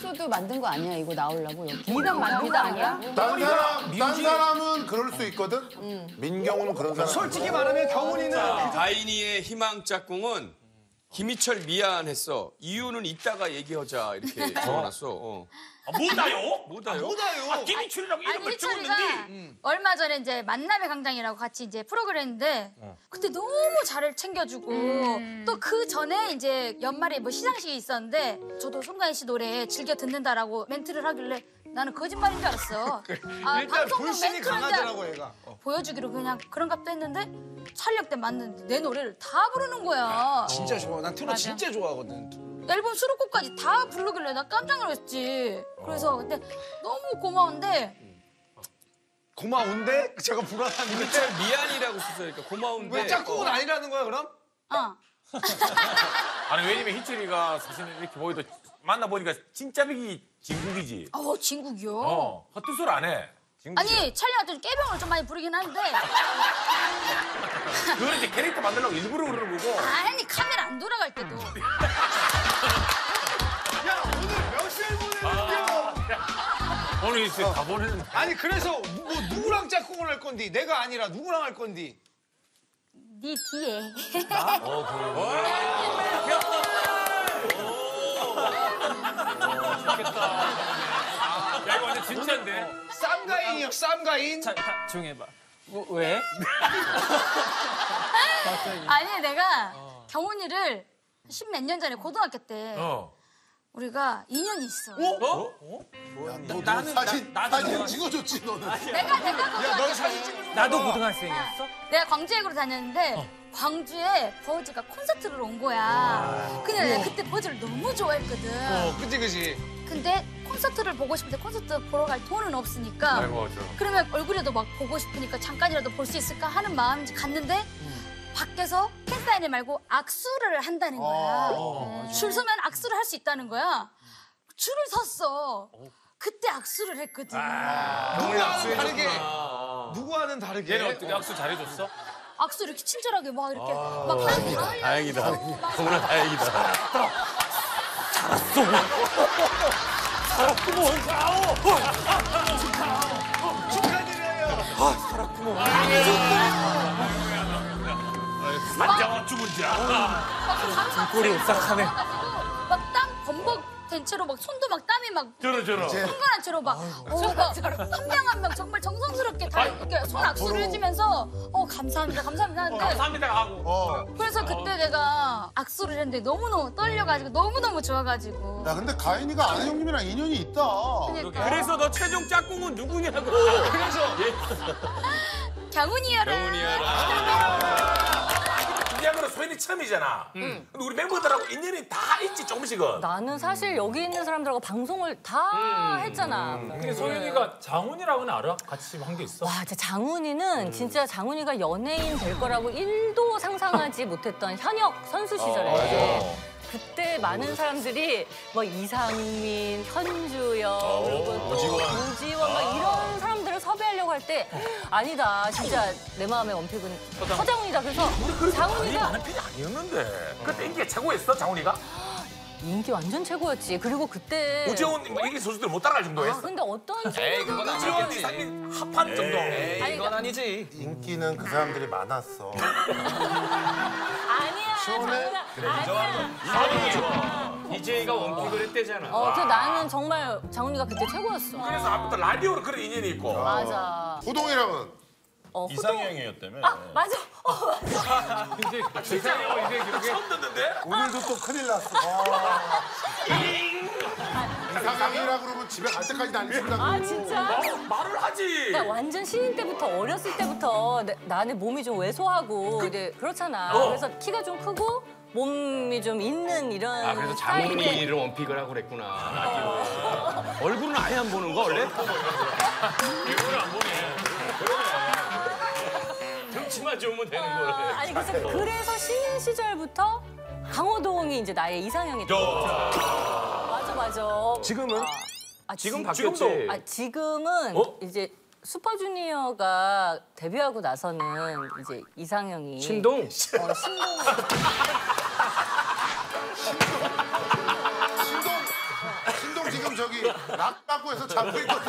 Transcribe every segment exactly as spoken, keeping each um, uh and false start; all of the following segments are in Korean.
에피소드 만든 거 아니야? 이거 나오려고 여기. 비단 만든 거 아니야? 딴 사람, 딴 사람은 그럴 수 있거든? 음. 민경우는 그런 사람. 솔직히 말하면 경훈이는. 가인이의 희망 짝꿍은 김희철 미안했어. 이유는 이따가 얘기하자 이렇게 적어놨어. 어. 아, 뭐다요? 뭐다요? 뭐다요? 아, 김희철이라고 이름을 적었는데. 음. 얼마 전에 이제 만남의 광장이라고 같이 이제 프로그램 했는데 어. 그때 너무 잘을 챙겨주고 음. 또 그 전에 이제 연말에 뭐 시상식이 있었는데 저도 송가인 씨 노래 즐겨 듣는다라고 멘트를 하길래 나는 거짓말인 줄 알았어. 아, 일단 불신이 강하더라고 얘가. 어. 보여주기로 그냥 그런 값도 했는데 촬영 때 맞는데 내 노래를 다 부르는 거야. 진짜 좋아. 난 트롯 진짜 좋아하거든. 앨범 수록곡까지 다 부르길래 나 깜짝 놀랐지. 그래서 그때 너무 고마운데 고마운데? 제가 불안한데. 김희철 미안이라고 쓰니까 고마운데. 왜 짝꿍은 아니라는 거야 그럼? 어. 아니 왜냐면 희철이가 사실 이렇게 보이도 만나보니까 진짜 비기 진국이지. 어, 진국이요? 어, 헛뜻을 안 해. 진국이야. 아니 촬영할 때 깨병을 좀 많이 부르긴 하는데 그건 이제 캐릭터 만들려고 일부러 그러는 거고. 아니 카메라 안 돌아갈 때도 야 오늘 몇 시에 보내는겨? 오늘 이제 다 보내는. 아니 그래서 뭐 누구랑 짝꿍을 할 건디? 내가 아니라 누구랑 할 건디? 네 뒤에 어, 그래. 좋겠다. 야, 이거 완전 진짜인데? 쌈가인이요, 쌈가인. 자, 자, 조용히 해봐. 뭐, 왜? 아니 내가 경훈이를 십몇 년 전에 고등학교 때 어. 우리가 인연이 있어. 어? 야, 너, 너 사진, 나, 나도 사진 찍어줬지, 너는. 내가 내가 고등학교 사진 때 찍어줘. 나도 고등학생이었어? 내가 광주역으로 다녔는데 어. 광주에 버즈가 콘서트를 온 거야. 근데 내가 그때 버즈를 너무 좋아했거든. 어, 그치, 그치. 근데 콘서트를 보고 싶은데 콘서트 보러 갈 돈은 없으니까 아이고, 저. 그러면 얼굴이라도 막 보고 싶으니까 잠깐이라도 볼 수 있을까 하는 마음이 갔는데 밖에서 팬사인회 말고 악수를 한다는 거야. 어, 줄 서면 악수를 할 수 있다는 거야. 줄을 섰어. 그때 악수를 했거든. 누구와는 다르게. 누구와는 다르게. 얘는 어떻게 악수 잘해줬어? 악수 이렇게 친절하게 막 이렇게 막 다행이다. 다행이다. 너무나 다행이다. 축하드려요. 안장어 죽은 자. 꼴이 오싹하네. 막땀 범벅 된 채로 막 손도 막 땀이 막 저러, 저러. 흥건한 채로 막 한 명 한 명 정말 정성스럽게 다 이렇게 손 악수를 해주면서 어 감사합니다 감사합니다 하는데 감사합니다 하고. 어. 그래서 그때 내가 악수를 했는데 너무너무 떨려가지고 너무너무 좋아가지고 야, 근데 가인이가 아는 형님이랑 인연이 있다. 그러니까 그래서 너 최종 짝꿍은 누구냐고. 그래서 경훈이여라 경훈이여라. 이야기로 소연이 처음이잖아. 근데 우리 멤버들하고 인연이 다 있지, 조금씩은. 나는 사실 여기 있는 사람들하고 방송을 다 했잖아. 근데 소연이가 장훈이랑은 알아? 같이 한 게 있어? 와, 진짜 장훈이는 진짜 장훈이가 연예인 될 거라고 일도 상상하지 못했던 현역 선수 시절에 그때 많은 사람들이 뭐 이상민, 현주영, 그리고 또 우지원 막 이런 사람들을 섭외하려고 할 때 아니다, 진짜 내 마음의 원픽은 서장훈이다. 그래서 장훈이가 많은 편이 아니었는데. 그때 인기가 최고였어, 장훈이가? 인기 완전 최고였지. 그리고 그때 우재훈 뭐 인기 선수들 못 따라갈 아, 정도였어. 근데 어떤 에이, 그건 친구들은 우재훈, 이상민 합한 정도. 아니, 이건 아니지. 인기는 그 사람들이 많았어. 아니야, 장훈아. 아니야. 디제이가 원픽을 했대잖아. 어, 그 나는 정말 장훈이가 그때 최고였어. 그래서 앞부터 라디오로 그런 인연이 있고. 맞아. 호동이랑은? 어, 이상형이었다며. 아, 맞아. 어, 맞아. 이상형 이제 이렇게 처음 듣는데? 오늘도 또 큰일 났어. 이상형이라 그러면 집에 갈 때까지 난리친다고. 아, 진짜? 어, 말을 하지. 나 완전 신인 때부터 어렸을 때부터 내, 나는 몸이 좀 왜소하고 이제 그렇잖아. 어. 그래서 키가 좀 크고 몸이 좀 있는 이런 아, 그래서 스타일인데 장훈이를 원픽을 하고 그랬구나. 라디오. 얼굴은 아예 안 보는 거, 원래? 얼굴을 안 보네. 등치만 좋으면 되는 거래. 아니 그래서 그래서 신인 시절부터 강호동이 이제 나의 이상형이 됐죠. 맞아 맞아. 지금은? 아, 지금 지- 바뀌었지. 지금도? 아 지금은 어? 이제 슈퍼주니어가 데뷔하고 나서는 이제 이상형이 신동? 어, 신동. 신동, 신동 지금 저기 락바꾸에서 잡고 있거든.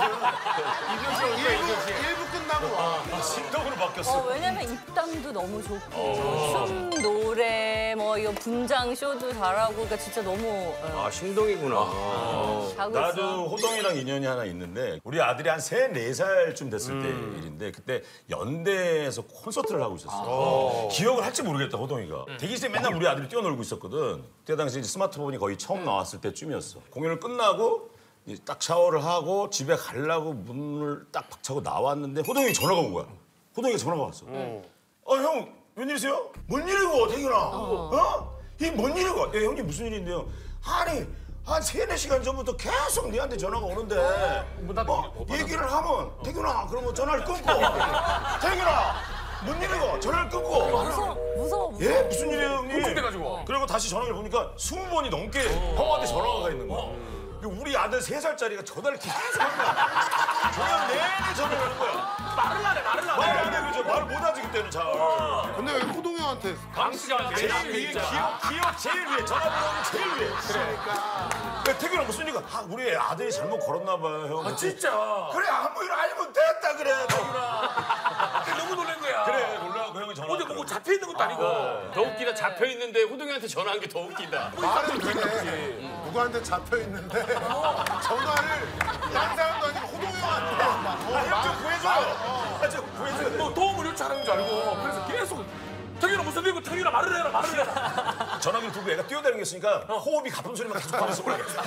일 부 끝나고 와. 신동으로 바뀌었어. 어, 왜냐면 입담도 너무 좋고 춤, 노래, 뭐 이거 분장 쇼도 잘하고 그러니까 진짜 너무 어, 아, 신동이구나. 어. 잘하고 나도 있어. 호동이랑 인연이 하나 있는데 우리 아들이 한 세 네 살쯤 됐을 때 일인데 그때 연대에서 콘서트를 하고 있었어. 기억을 할지 모르겠다 호동이가. 대기실에 맨날 우리 아들이 뛰어놀고 있었거든. 그때 당시 이제 스마트폰이 거의 처음 나왔을 때쯤이었어. 공연을 끝나고 이제 딱 샤워를 하고 집에 가려고 문을 딱 박차고 나왔는데 호동이 전화가 온 거야. 호동이가 전화가 왔어. 어, 형 웬일이세요? 뭔 일이고 태균아? 어? 이게 뭔 일이고? 예, 형님 무슨 일인데요? 아니 한 세네 시간 전부터 계속 니한테 전화가 오는데 어, 얘기를 하면 태균아 그러면 전화를 끊고 태균아 뭔 일이고 전화를 끊고 무서워, 무서워, 무서워. 예? 무슨 일이에요 형님? 걱정돼가지고. 그리고 다시 전화를 보니까 스무 번이 넘게 형한테 전화가 가 있는 거야. 그리고 우리 아들 세 살짜리가 전화를 계속 하는 거야. 전화 내내 전화를 하는 거야. 말을 안 해, 말을 안 해. 말을 안 해, 그죠? 말을 못하지 그때는 잘. 근데 왜 호동이 형한테 강씨가 제일 위에 기억, 기억 제일 위에 전화번호는 제일 위에. 그러니까. 왜 태균아 무슨 일이가? 아, 우리 아들이 잘못 걸었나 봐요 형. 아, 진짜. 그래 아무 일 아니면 됐다 그래 태균아. 너무 놀란 거야. 그래 놀라고 형이 전화. 어디 보고 잡혀 있는 것도 아니고. 더 웃기다. 잡혀 있는데 호동이한테 전화한 게 더 웃기다. 말은 되네. 누구한테 잡혀 있는데 전화를 딴 사람도 아니고 호동이 형한테 막 어, 형좀 구해줘요. 아, 좀 구해줘요. 뭐 도움을 요청하는 줄 알고. 그래서 계속 태균아 무슨 일이고 태균아 말을 해라 말을 해라. 전화기를 들고 애가 뛰어다니겠으니까 호흡이 가쁜 소리만 계속 하면서 올라갔어.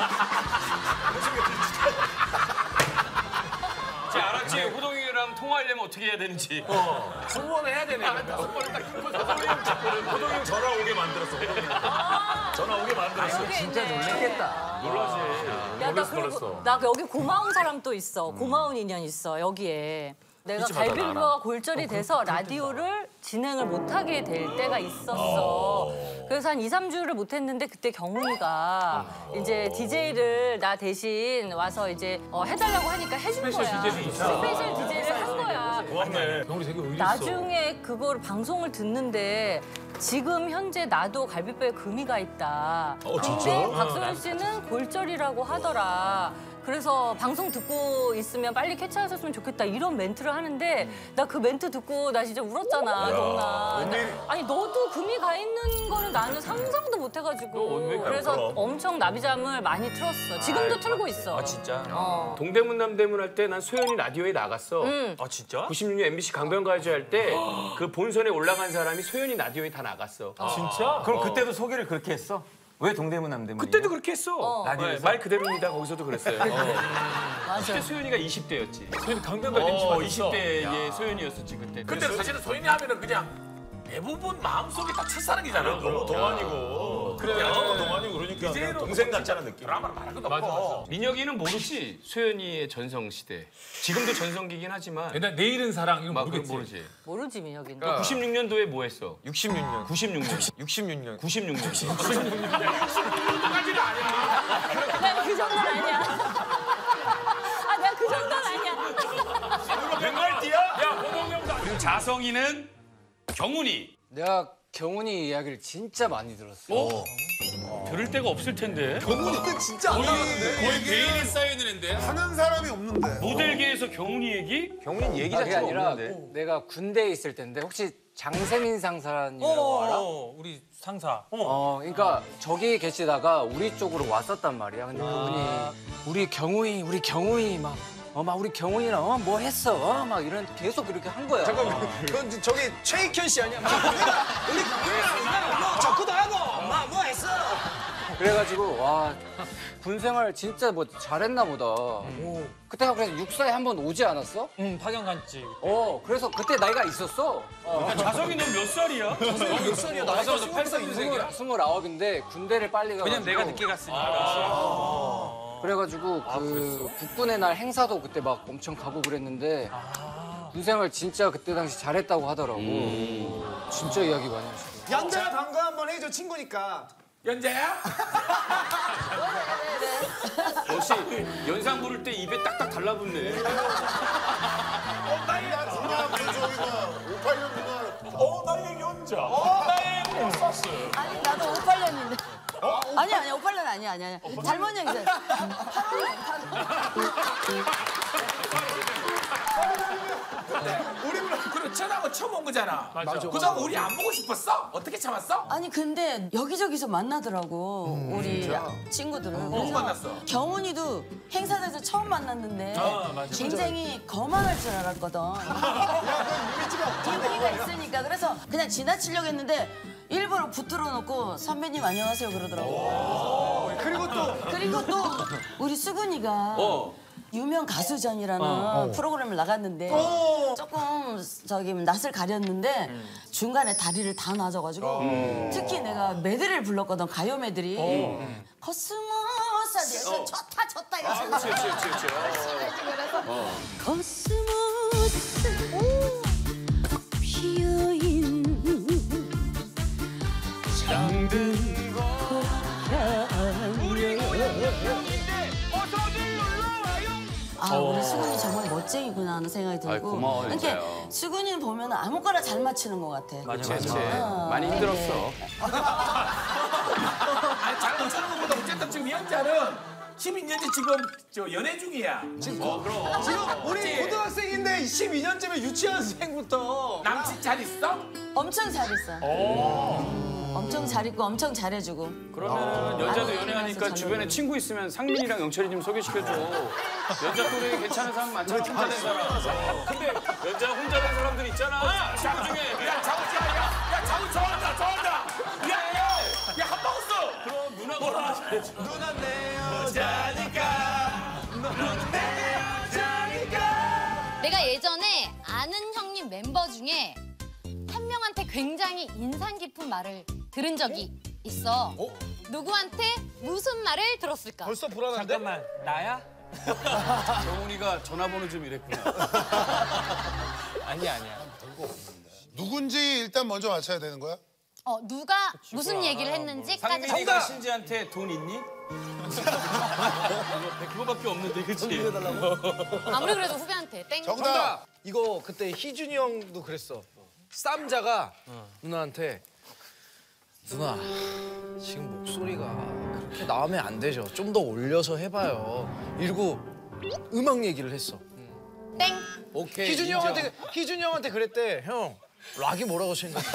자, 알았지? 호동이랑 통화하려면 어떻게 해야 되는지. 소원을 해야 되네. 소원을 딱 끊고 호동이 형 잡고는 호동이 형 전화 오게 만들었어. 호동이 형. 전화 오게 만들었어. 진짜 놀랐겠다. 놀라지. 야, 나 놀랐어, 그리고 놀랐어. 나 여기 고마운 사람 또 있어. 고마운 인연 있어 여기에. 내가 잊지 마라, 갈비뼈가 나라. 골절이 돼서 라디오를 진행을 못하게 될 때가 있었어. 그래서 한 이, 삼 주를 못했는데 그때 경훈이가 이제 디제이를 나 대신 와서 이제 어, 해달라고 하니까 해준 거야. 디제이를 진짜. 스페셜 디제이를 한 거야. 고맙네. 경훈이 되게 의리 있어. 나중에 그걸 방송을 듣는데 지금 현재 나도 갈비뼈에 금이 가 있다. 어, 진짜? 근데 박소연 씨는 골절이라고 하더라. 그래서 방송 듣고 있으면 빨리 캐치하셨으면 좋겠다 이런 멘트를 하는데 나 그 멘트 듣고 나 진짜 울었잖아 정말. 아니 너도 금이 가 있는 거는 나는 상상도 못 해가지고 그래서 그럼. 엄청 나비잠을 많이 틀었어. 지금도 틀고 있어. 아, 진짜? 어. 동대문 남대문 할 때 난 소연이 라디오에 나갔어. 응. 아 진짜? 구십육 년 엠비씨 강변가요제 할 때 그 본선에 올라간 사람이 소연이 라디오에 다 나갔어. 진짜? 그럼 그때도 소개를 그렇게 했어? 왜 동대문 남대문? 그때도 그렇게 했어. 어. 네, 말 그대로입니다. 거기서도 그랬어요. 어. 맞아. 그때 소연이가 이십 대였지. 소연이 강변가 엠씨 어, 맞았어. 이십 대의 소연이었었지 그때. 근데 사실은 소연이 하면은 그냥 대부분 마음속에 다 첫사랑이잖아. 너무 동안이고. 그래, 너무 동안이고 그러니까 그냥 동생 같잖아 느낌. 드라마를 말할 것도 맞아, 없고. 맞아. 민혁이는 모르지. 소연이의 전성 시대. 지금도 전성기긴 하지만. 옛날 내일은 사랑 이거 막 모르겠지. 모르지. 모르지 민혁이는. 너 구십육 년도에 뭐 했어? 육십육 년. 구십육 년. 육십육 년. 구십육 년. 까지는 아니야. 난 그 정도는 아니야. 아, 내가 그 정도는 아니야. 백말띠야? 야 호동이 형도 그리고 자성이는 경훈이. 내가 경훈이 이야기를 진짜 많이 들었어. 들을 데가 없을 텐데. 경훈이는 진짜 안 하는데 거의 개인이 쌓여있는 앤데. 하는 사람이 없는데 모델계에서 경훈이 얘기? 경훈이 얘기 그게 자체가 아니라 없는데. 내가 군대에 있을 때인데 혹시 장세민 상사님이라고 알아? 어, 우리 상사. 어, 그러니까 저기 계시다가 우리 쪽으로 왔었단 말이야. 근데 그분이 우리 경우이, 우리 경우이 막, 어, 막 우리 경우이랑 어, 뭐 했어? 어, 막 이런 계속 그렇게 한 거야. 잠깐만, 그건 저기 최익현 씨 아니야? 막 우리 경훈이랑 뭐 적구도 하고, 막 뭐 했어? 그래가지고 와, 군 생활 진짜 뭐 잘했나 보다. 그때가 그래서 육사에 한 번 오지 않았어? 응, 파견 갔지. 어, 그래서 그때 나이가 있었어. 어. 자성이 넌 몇 살이야? 몇 살이야? 나이가 스물아홉, 스물아홉인데 군대를 빨리 가가지고. 왜냐면 내가 늦게 갔으니까. 그래가지고 그 국군의 날 행사도 그때 막 엄청 가고 그랬는데 군생활 진짜 그때 당시 잘했다고 하더라고. 진짜 이야기 많이 하시고. 연재야 반가 한번 해줘 친구니까. 연재야? 역시 연상 부를 때 입에 딱딱 달라붙네. 어, 나이야 누나 그 저기 뭐 오십팔 년 누나 어 나의 연자. 어 나의 몬스터스. 아니 나도 오십팔 년인데. 어 아니 아니 오팔레는 아니야 아니야 아니야. 잘못 얘기했어요. 우리 그리고 전화가 처음 온 거잖아. 맞아. 그동안 우리 안 보고 싶었어? 어떻게 참았어? 아니 근데 여기저기서 만나더라고 음, 우리 친구들을. 누구 만났어? 경훈이도 행사장에서 처음 만났는데 아, 맞아. 굉장히 거만할 줄 알았거든. 분위기가 있으니까 그래서 그냥 지나치려고 했는데 일부러 붙들어 놓고 선배님 안녕하세요 그러더라고. 그리고 또 그리고 또 우리 수근이가 유명 가수전이라는 프로그램을 나갔는데 조금 저기 낯을 가렸는데 중간에 다리를 다 놔줘가지고 특히 내가 메들리를 불렀거든 가요 메들리. 코스모스 약간 좋다 좋다 이거. 그렇지, 그렇지, 그렇지. 그래서 코스모스 피어있는 잠든 아, 우리 수근이 정말 멋쟁이구나 하는 생각이 들고. 아이, 고마워요, 이렇게 진짜요. 수근이는 보면 아무거나 잘 맞히는 것 같아. 맞아, 맞아. 어, 많이 힘들었어. 아니 잘못 치는 것보다 어쨌든 지금 이 형제는 십이 년째 지금 저 연애 중이야. 지금 우리 고등학생인데 십이 년째면 유치원생부터 남친 잘 있어? 엄청 잘 있어. 엄청 잘 있고 엄청 잘해주고. 그러면 여자도 아니, 연애하니까 잘 주변에 놀고. 친구 있으면 상민이랑 영철이 좀 소개시켜줘. 여자 또래 괜찮은 사람 많잖아, 혼자 된 사람. 근데 여자 혼자 된 사람들 있잖아, 친구 중에. 야 장우야, 야, 야 장우 좋아한다, 좋아한다. 야, 야, 야 한 방 웃어. 그럼 누나가 잘해줘. 누나 내 여자니까, 누나 내 여자니까. 내가 예전에 아는 형님 멤버 중에 한 명한테 굉장히 인상 깊은 말을 들은 적이 있어. 누구한테 무슨 말을 들었을까? 벌써 불안한데? 잠깐만, 나야? 정훈이가 전화번호 좀 이랬구나. 아니야, 아니야. 누군지 일단 먼저 맞춰야 되는 거야? 어, 누가 무슨 얘기를 했는지까지. 상민이가 신지한테 돈 있니? 그거밖에 없는데, 그치? 아무리 그래도 후배한테 땡. 정답. 이거 그때 희준이 형도 그랬어. 쌈자가 누나한테 누나 지금 목소리가 그렇게 나오면 안 되죠. 좀 더 올려서 해봐요. 이러고 음악 얘기를 했어. 땡. 오케이. 희준이 인정. 형한테 희준이 형한테 그랬대. 형 락이 뭐라고 생각해?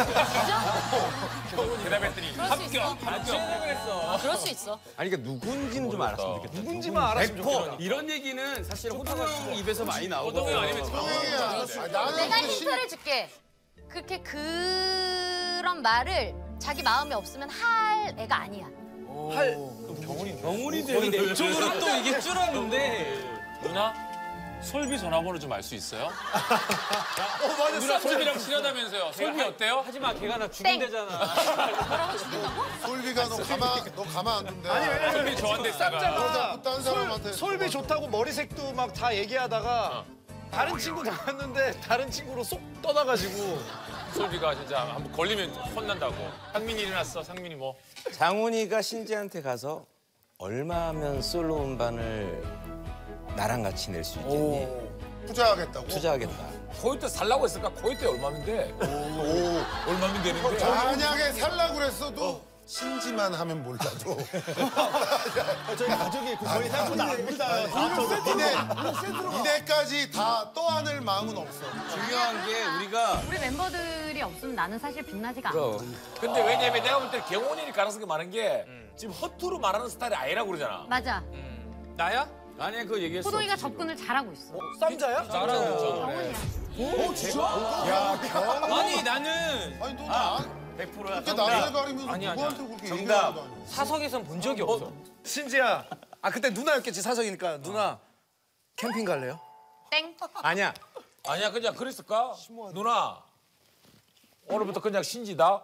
대답했더니 합격. 아, 그럴 수 있어. 아니 그러니까 누군지는 좀 알았으면 좋겠다. 누군지만 알았으면 좋겠다. 이런 얘기는 사실 호동 형 입에서 많이 나오고. 호동이 아니면 형이야. 아, 나는 내가 근데 신- 힌트를 줄게. 그렇게 그런 말을 자기 마음에 없으면 할 애가 아니야. 할 병훈이 거의 되는 내 쪽으로 또 이게 줄었는데. 누나, 솔비 전화번호 좀 알 수 있어요? 어 맞아. 누나 솔비랑 친하다면서요. 솔비 어때요? 하지 마, 걔가 나 땡. 죽인대잖아. 뭐라고 죽인다고? 솔비가 너 가만 너 가만 안 둔대. 아니 솔비 저한테 너 싸가. 자꾸 딴 사람한테. 솔비 좋다고 머리색도 막 다 얘기하다가 다른 친구 나갔는데 다른 친구로 쏙 떠나가지고 솔비가 진짜 한번 걸리면 혼난다고. 상민이 일어났어. 상민이 뭐? 장훈이가 신지한테 가서 얼마면 솔로 음반을 나랑 같이 낼 수 있겠니? 투자하겠다고. 투자하겠다. 코요태 살라고 했을까? 코요태 얼마면 돼? 오, 얼마면 되는데? 만약에 살라고 그랬어도 신지만 하면 몰라도. 저희 가족이 거의 생각보다 안 믿어요. 이대, 이대까지 다 떠안을 마음은 없어. 중요한 게 우리가 우리 멤버들이 없으면 나는 사실 빛나지가 않아. 근데 왜냐면 내가 볼 때 경훈이 가능성이 많은 게 지금 허투루 말하는 스타일이 아니라고 그러잖아. 맞아. 나야? 아니 그거 얘기했어. 호동이가 접근을 잘하고 있어. 쌈자야? 잘하고 오 진짜? 야 경. 아니, 나는 아니 너나 백 퍼센트야. 그렇게 나를 가리면서 아니, 아니야. 누구한테 그렇게 정답. 얘기하는 거 아니야? 사석에선 본 적이 없어. 신지야. 아 그때 누나였겠지 사석이니까 누나 캠핑 갈래요? 땡. 아니야. 아니야, 그냥 그랬을까? 누나, 오늘부터 그냥 신지다.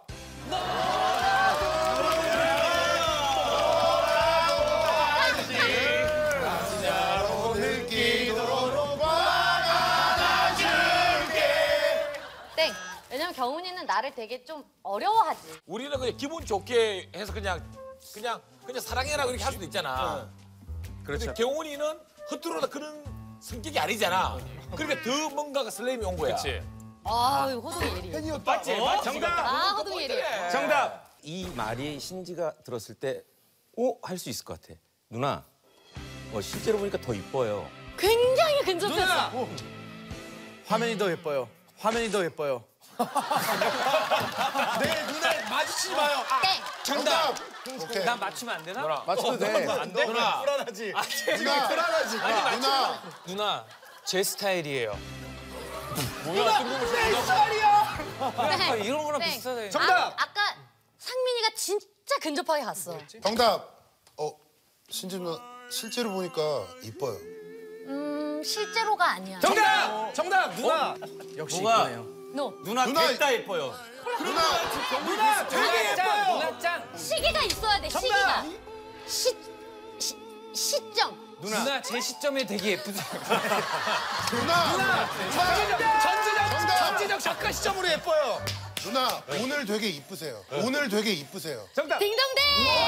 오늘 기도로 박아줄게. 땡. 왜냐면 경훈이는 나를 되게 좀 어려워하지. 우리는 그냥 기분 좋게 해서 그냥 그냥 그냥 사랑해라 이렇게 할 수도 있잖아. 그런데 경훈이는 허투루나 그런 성격이 아니잖아. 그러니까 더 뭔가가 설렘이 온 거야. 그치. 아, 호동이 예리. 맞지? 맞지? 아, 호동이 예리. 정답. 이 말이 신지가 들었을 때 오 할 수 있을 것 같아. 누나, 어, 실제로 보니까 더 이뻐요. 굉장히 근접했어. 화면이 더 예뻐요. 화면이 더 예뻐요. 내 눈에 마주치지 마요. 땡. 정답. 오케이. 난 맞추면 안 되나? 누나. 맞춰도 돼. 안 돼? 누나. 불안하지. 아, 누나. 불안하지. 아니, 누나. 누나, 제 스타일이에요. 뭐야, 뜬금없이 내 스타일이야. 땡. 이런 거랑 땡. 비슷하네. 정답. 아, 아까 상민이가 진짜 근접하게 갔어. 정답. 어, 신지 누나 실제로 보니까 이뻐요. 음, 실제로가 아니야. 정답. 정답. 누나. 역시 뭐가? 이쁘네요. 노. 누나 누나. 됐다 예뻐요. 누나. 누나 되게 예뻐요. 누나 짱. 시기가 있어야 돼. 시기가. 시, 시 시점. 누나 제 시점에 되게 예쁘죠. 누나. 누나. 전지적 정답. 전지적 작가 시점으로 예뻐요. 누나 오늘 되게 이쁘세요. 오늘 되게 이쁘세요. 정답. 딩동댕.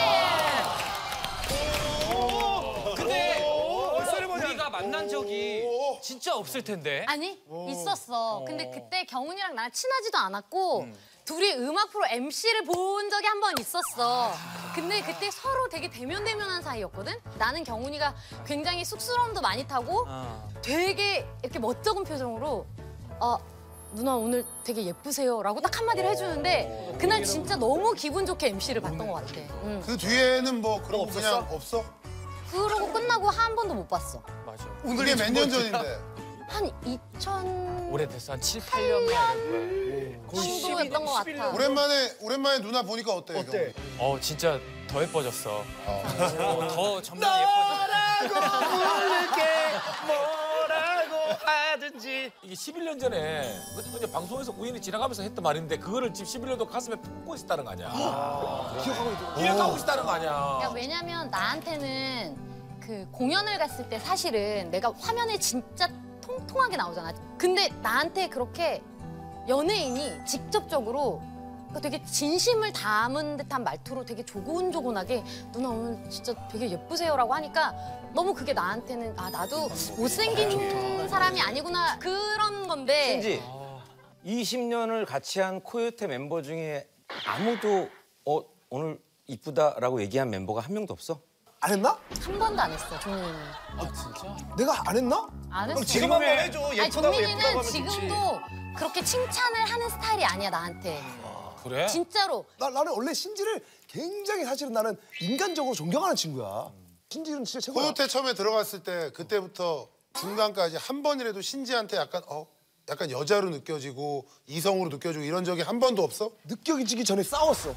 근데 우리가 만난 적이 진짜 없을 텐데. 아니 있었어. 근데 그때 경훈이랑 나랑 친하지도 않았고 둘이 음악 프로 엠씨를 본 적이 한 번 있었어. 근데 그때 서로 되게 대면대면한 사이였거든. 나는 경훈이가 굉장히 쑥스러움도 많이 타고 되게 이렇게 멋쩍은 표정으로 아 누나 오늘 되게 예쁘세요라고 딱 한마디를 해주는데 그날 진짜 너무 기분 좋게 엠씨를 봤던 것 같아. 응. 그 뒤에는 뭐 그런 거 그냥 없어? 그러고 끝나고 한 번도 못 봤어. 맞아. 그게 몇 년 전인데. 한 이천 오래됐어. 한 칠, 팔 년 만. 정도였던 것 같아. 오랜만에 오랜만에 누나 보니까 어때? 어때? 어, 진짜 더 예뻐졌어. 어. 어, 더 점점 예뻐졌어. 뭐라고 부를게 뭐라고 하든지. 이게 십일 년 전에 그냥 방송에서 우연히 지나가면서 했던 말인데 그거를 지금 십일 년도 가슴에 품고 있었다는 거 아니야. 기억하고 있어. 기억하고 있다는 거 아니야. 야, 왜냐면 나한테는 그 공연을 갔을 때 사실은 내가 화면에 진짜 통통하게 나오잖아. 근데 나한테 그렇게 연예인이 직접적으로 되게 진심을 담은 듯한 말투로 되게 조곤조곤하게 누나 오늘 진짜 되게 예쁘세요라고 하니까 너무 그게 나한테는 아 나도 못생긴 사람이 아니구나 그런 건데 신지, 이십 년을 같이 한 코요테 멤버 중에 아무도 어, 오늘 이쁘다라고 얘기한 멤버가 한 명도 없어? 안 했나? 한 번도 안 했어 종민이는. 아, 진짜? 내가 안 했나? 안 했어. 지금 한번 해줘. 아니 예쁘다고 예쁘다고 종민이는 하면 좋지. 지금도 그렇게 칭찬을 하는 스타일이 아니야 나한테. 그래? 진짜로. 나, 나는 원래 신지를 굉장히 사실은 나는 인간적으로 존경하는 친구야. 신지는 진짜 최고야. 코요테 처음에 들어갔을 때 그때부터 중간까지 한 번이라도 신지한테 약간 어 약간 여자로 느껴지고 이성으로 느껴지고 이런 적이 한 번도 없어? 느껴지기 전에 싸웠어.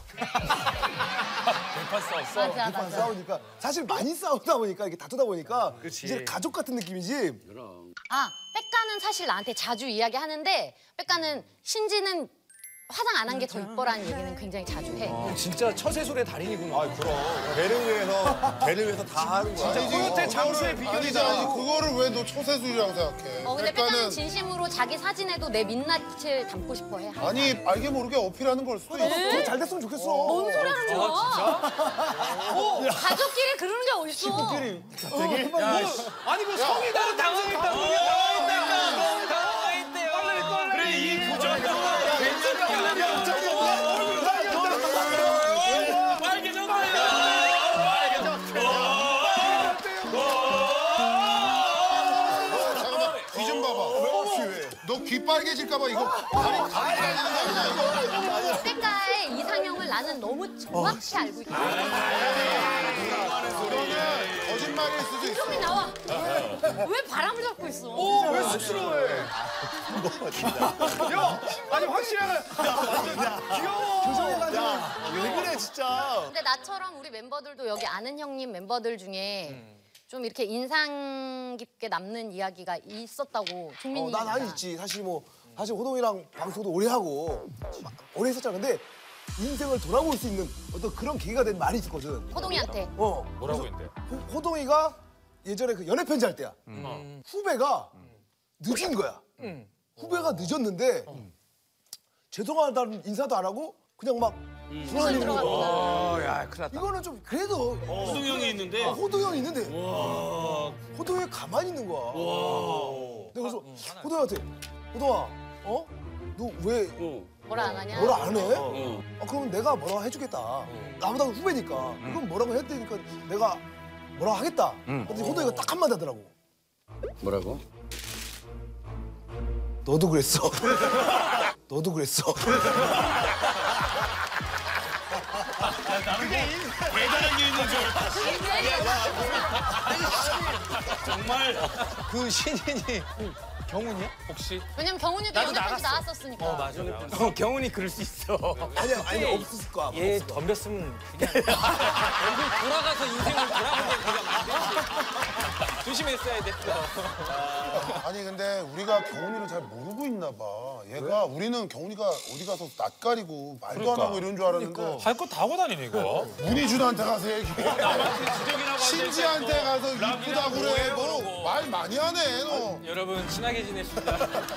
대판 싸웠어? 맞아 대판 맞아. 싸우니까 사실 많이 싸우다 보니까 이렇게 다투다 보니까 이제 가족 같은 느낌이지. 아 백가는 사실 나한테 자주 이야기하는데 백가는 신지는 화장 안 한 게 더 이뻐라는 얘기는 굉장히 자주 해. 진짜 처세술의 달인이구나. 아 그럼 배를 위해서 배를 위해서 다 하는 거야. 진짜 코요테 장수의 아니지 비결이다. 아니 그거를 왜 너 초세술이라고 생각해? 어 근데 백가는 진심으로 자기 사진에도 내 민낯을 담고 싶어해. 항상. 아니 알게 모르게 어필하는 걸 수도 있어. 더 잘 됐으면 좋겠어. 뭔 소리 하는 거야? 어, 가족끼리 그러는 게 어딨어? 친구끼리. 되게 아니 뭐 성이 다른 당성이 있다고. 그래 이 부정도 귀 좀 봐봐. 너 귀 빨개질까봐 이거 다리 다리 빨개지는 거 아니야 이거? 백가의 이상형을 나는 너무 정확히 알고 있거든. 그거는 거짓말일 수도 있어. 형이 나와. 왜 바람을 잡고 있어? 왜 쑥스러워해? 야, 아니 확실하게 귀여워. 조정해가지고 왜 그래 진짜. 근데 나처럼 우리 멤버들도 여기 아는 형님 멤버들 중에 좀 이렇게 인상 깊게 남는 이야기가 있었다고 종민이. 어, 난 아니 있지. 사실 뭐 사실 호동이랑 방송도 오래 하고 오래 했었잖아. 근데 인생을 돌아볼 수 있는 어떤 그런 계기가 된 말이 있거든. 호동이한테. 어. 뭐라고 했는데? 호, 호동이가 예전에 그 연애 편지 할 때야. 음. 후배가 늦은 거야. 후배가 늦었는데 죄송하다는 인사도 안 하고 그냥 막 돌아다니는 거야. 어, 야, 큰일 났다. 이거는 좀 그래도 호동 형이 있는데 어, 호동 형이 있는데 호동 형이 가만히 있는 거야. 내가 그래서 호동 형한테 호동아, 어? 너 왜 뭐라 안 하냐? 뭐라 안 해? 아, 그럼 내가 뭐라고 해주겠다. 나보다 후배니까. 그럼 뭐라고 해야 되니까 내가 뭐라고 하겠다. 근데 호동이가 딱 한마디 하더라고. 뭐라고? 너도 그랬어. 너도 그랬어. 그게 대단한 게 있는 줄 알았다. 정말 그 신인이 경훈이야? 혹시? 왜냐면 경훈이도 나도 연애까지 나갔어. 나왔었으니까. 어 맞아. 어, 경훈이 그럴 수 있어. 아니야, 아니 없었을 거야. 얘 덤볐으면 그냥 얼굴 돌아가서 인생을 돌아보게 그냥 안 되지. 조심했어야 됐어. 아니 근데 우리가 경훈이를 잘 모르고 있나 봐. 얘가 우리는 경훈이가 어디 가서 낯가리고 말도 그러니까. 안 하고 이런 줄 알았는데 할 거 다 하고 다니네 이거. 문희준한테 가서 얘기해. 신지한테 가서 이쁘다고 그래. 너 말 많이 하네 너. 여러분 친하게 지내십시다.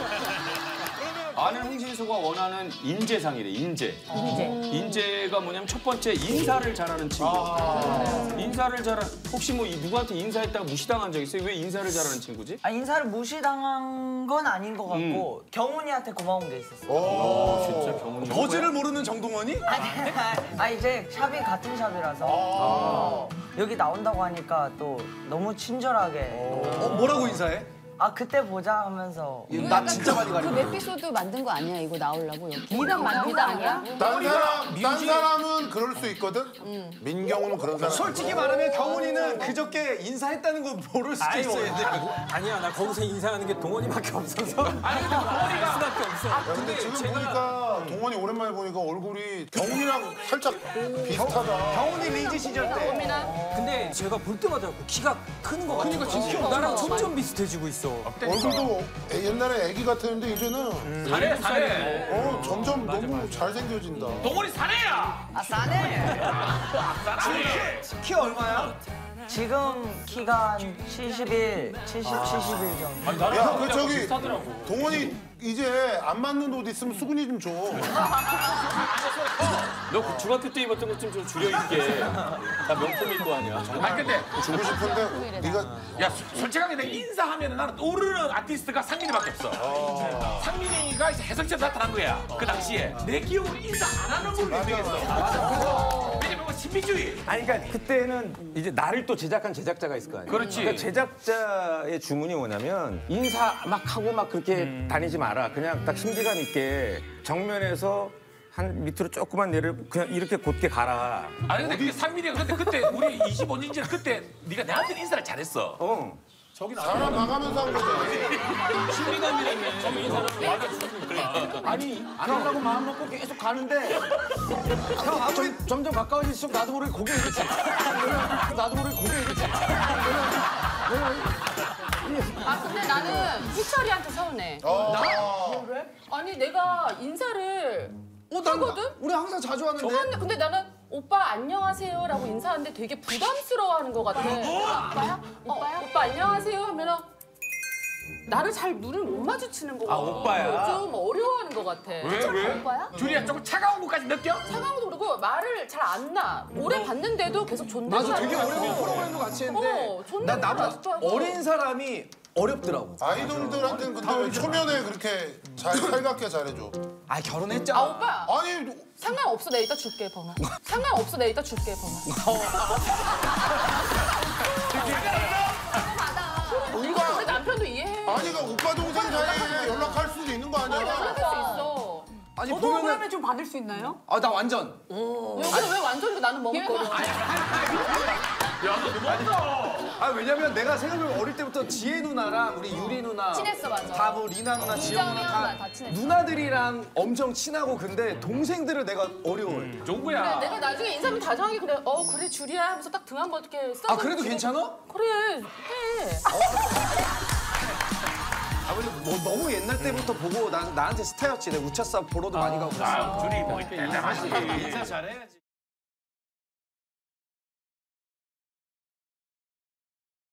아는 홍진수가 원하는 인재상이래, 인재. 인재. 인재가 뭐냐면 첫 번째 인사를 잘하는 친구. 인사를 잘하 혹시 뭐 이 누구한테 인사했다가 무시당한 적 있어요? 왜 인사를 잘하는 친구지? 아, 인사를 무시당한 건 아닌 것 같고 음. 경훈이한테 고마운 게 있었어. 오, 진짜 경훈이. 거지를 모르는 정동원이? 아니, 아 이제 샵이 같은 샵이라서 어, 여기 나온다고 하니까 또 너무 친절하게. 어, 뭐라고 인사해? 아 그때 보자 하면서. 나 진짜 많이 가리고. 그 에피소드 만든 거 아니야? 이거 나오려고 여기. 미담 만든 거 아니야? 딴 사람, 딴 사람은 그럴 수 있거든? 민경훈은 그런 사람. 솔직히 말하면 경훈이는 그저께 인사했다는 거 모를 수도 있어. 얘들. 아니야, 나 거기서 인사하는 게 동원이밖에 없어서. 아니, 근데 동원이가 수밖에 없어. 야, 근데 지금 보니까 동원이 오랜만에 보니까 얼굴이 경훈이랑 살짝 비슷하다. 경훈이 리즈 시절 때. 근데 제가 볼 때마다 키가 큰 거 같아. 그러니까 진짜 나랑 점점 비슷해지고 있어. 얼굴도 옛날에 애기 같았는데 이제는 사내 사내. 어 점점 너무 잘생겨진다. 동원이 사내야. 아 싸네. 사내. 키 얼마야? 지금 키가 한 칠십일, 칠십, 칠십일 정도. 야, 그 저기 동원이 이제 안 맞는 옷 있으면 수근이 좀 줘. 너 그 중학교 때 입었던 것 좀 줄여 입게. 다 명품일 거 아니야. 아니 근데 주고 싶은데 네가 야 소- 솔직하게 내가 인사하면 나는 떠오르는 아티스트가 상민이밖에 없어. 상민이가 이제 해성처럼 나타난 거야. 그 당시에 내 기억으로 인사 안 하는 걸로 유명했어. 왜냐면 뭐 신비주의. 아니, 그러니까 그때는 이제 나를 또 제작한 제작자가 있을 거 아니야. 그렇지. 그러니까 제작자의 주문이 뭐냐면 인사 막 하고 막 그렇게 음. 다니지 마라. 그냥 딱 심기감 있게 정면에서 한 밑으로 조금만 내려 그냥 이렇게 곧게 가라. 아니 근데 상민이가 근데 그때 우리 이십오 년 전에 그때 네가 내한테 인사를 잘했어. 어. 저기 사람 봐가면서 한 거잖아. 신비감이라며. 저기 이 사람을 맞아. 아니 안 하려고 마음 먹고 계속 가는데 형 아, 점, 점점 가까워질수록 나도 모르게 고개 이렇게 나도 모르게 고개 이렇게 아 근데 나는 희철이한테 서운해. 어. 나? 그래? 아니 내가 인사를 어, 난 하거든? 우리 항상 자주 하는데. 좋았는데 근데 나는 오빠 안녕하세요라고 인사하는데 되게 부담스러워하는 것 같아. 오빠야? 오빠야? 오빠 안녕하세요 하면은 나를 잘 눈을 못 마주치는 것 같아. 아, 오빠야? 좀 어려워하는 것 같아. 왜 왜? 오빠야? 줄이야 조금 차가운 것까지 느껴? 차가운 것도 그러고 말을 잘 안 나. 오래 봤는데도 계속 존댓말. 맞아, 되게 어려운 프로그램도 같이 했는데. 어, 나 존댓말 나보다 아직도 하고. 어린 사람이 어렵더라고. 아이돌들한테는 근데 왜 초면에 그렇게 잘 살갑게 잘해줘? 아 결혼했잖아. 아 오빠. 아니 상관없어 내가 이따 줄게 번호. 상관없어 내가 이따 줄게 번호. 오빠 우리 남편도 이해해. 아니 그 오빠 동생 사이에 연락할 수도 있는 거 아니야? 연락할 수 있어. 아니 저도 보면은 그러면 좀 받을 수 있나요? 아 나 완전. 여기는 왜 완전히 나는 머뭇거려. 아 왜냐면 내가 생각해보면 어릴 때부터 지혜 누나랑 우리 유리 누나 친했어, 맞아. 다 뭐 리나 누나, 지영 누나 다, 누나 다 친했어. 누나들이랑 엄청 친하고 근데 동생들을 내가 어려워해. 좋은 그래, 거야. 내가 나중에 인사하면 다정하게 그래. 어 그래 줄이야 하면서 딱 등 한번 이렇게 써. 아 그래도 괜찮아? 그래 해. 아 근데 뭐 너무 옛날 때부터 보고 난 나한테 스타였지. 내가 우차싸 보러도 많이 가고 그랬어. 아, 줄이 뭐 대단하지. 인사 잘해야지.